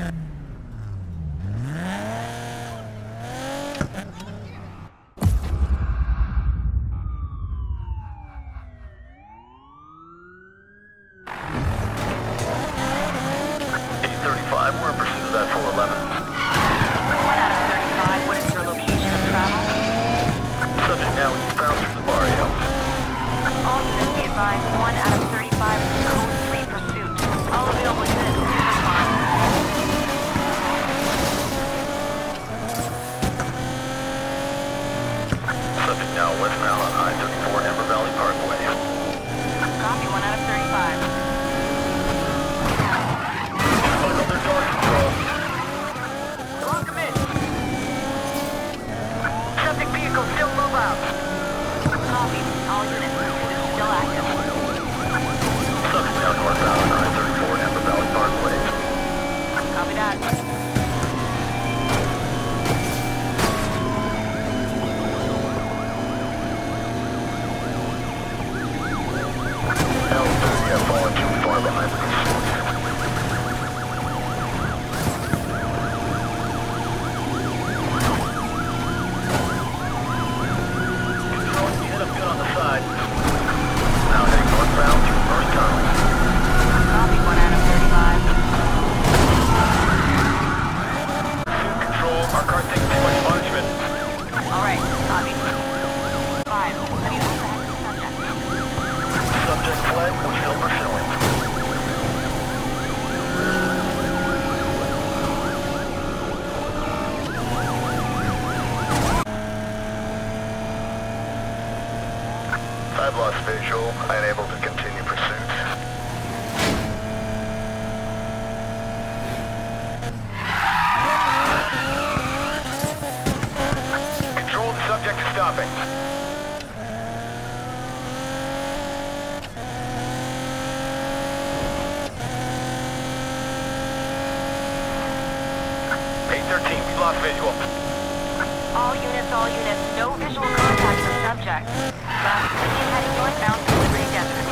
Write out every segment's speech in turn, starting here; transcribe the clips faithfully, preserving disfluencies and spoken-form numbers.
We're in pursuit of that four eleven. one out of thirty-five, what is your location of travel? Subject now eastbound through the barrio. All units be advised, one out of thirty-five is in code three pursuit. All available units, respond. Subject now westbound on I thirty-four Amber Valley Parkway. Copy, one out of thirty-five. Still mobile. Copy. All units. Pursuit is still active. Subject now northbound on I thirty-four Amber Valley Parkway. Copy that. L thirty have fallen too far behind the pursuit. Now heading northbound through North Tunnel. Copy, one out of thirty-five. Pursuit control, our car taking too much punishment. Alright, copy. Five, I need to track the subject. Subject fled, we're still pursuing. I've lost visual, unable to continue pursuit. Control, the subject is stopping. eight thirteen, we lost visual. All units, all units, no visual contact with subject. Last opinion heading northbound to Liberty Desert.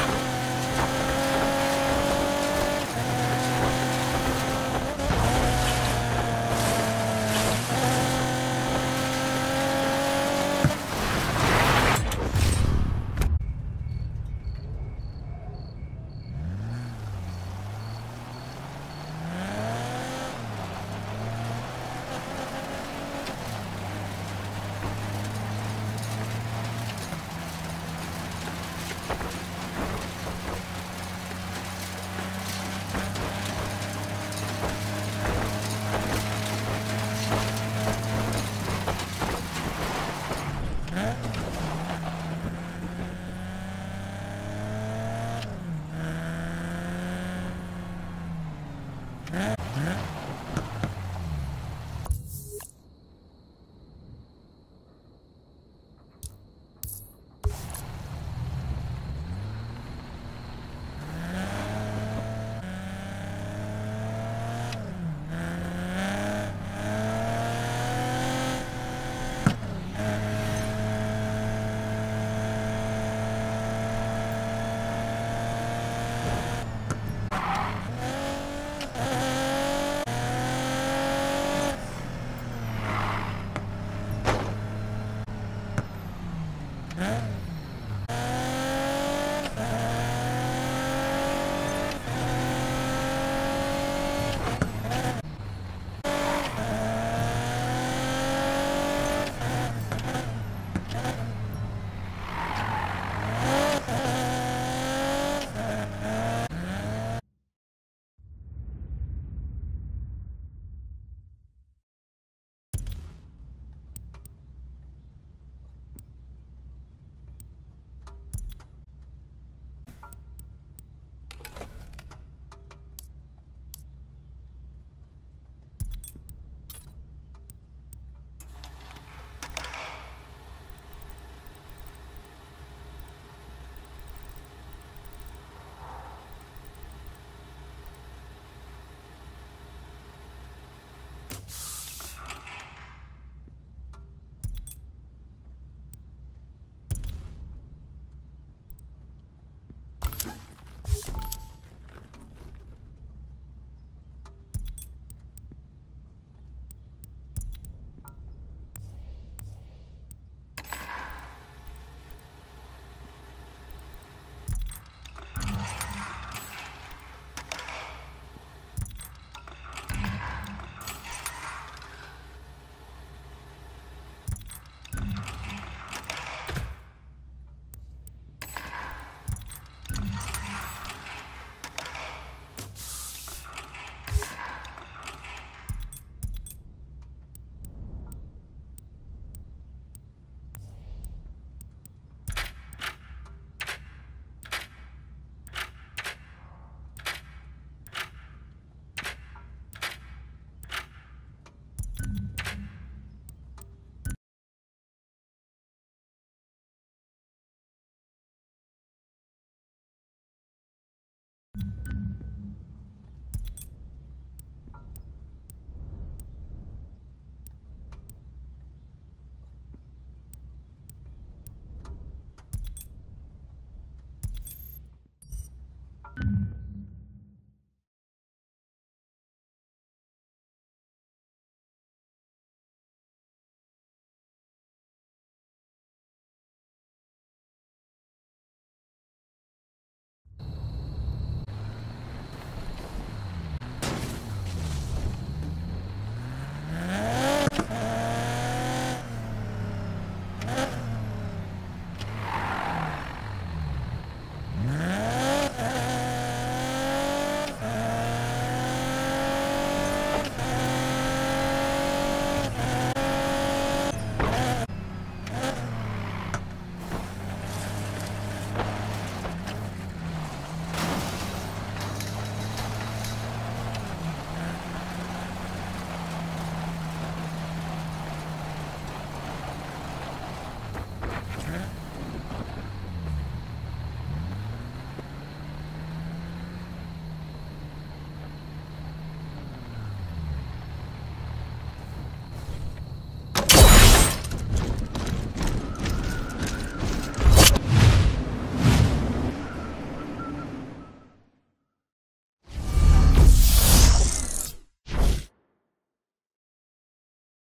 Huh?